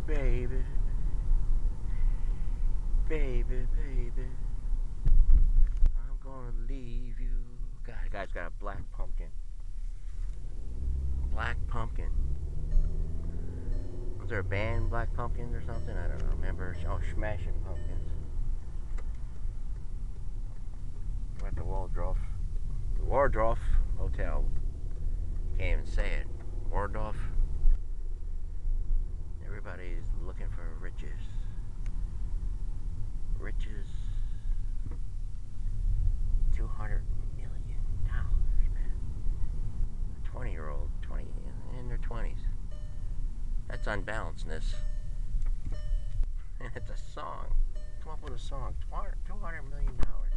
Baby, baby, baby, I'm gonna leave you. God, the guy's got a black pumpkin. Black pumpkin. Was there a band, Black Pumpkins or something? I don't know. Remember? Oh, Smashing Pumpkins. We're at the Waldorf Hotel. Can't even say it. Waldorf. Everybody's looking for riches. Riches. $200 million, man. 20-year-old, 20 in their 20s. That's unbalancedness. And it's a song. Come up with a song. $200 million.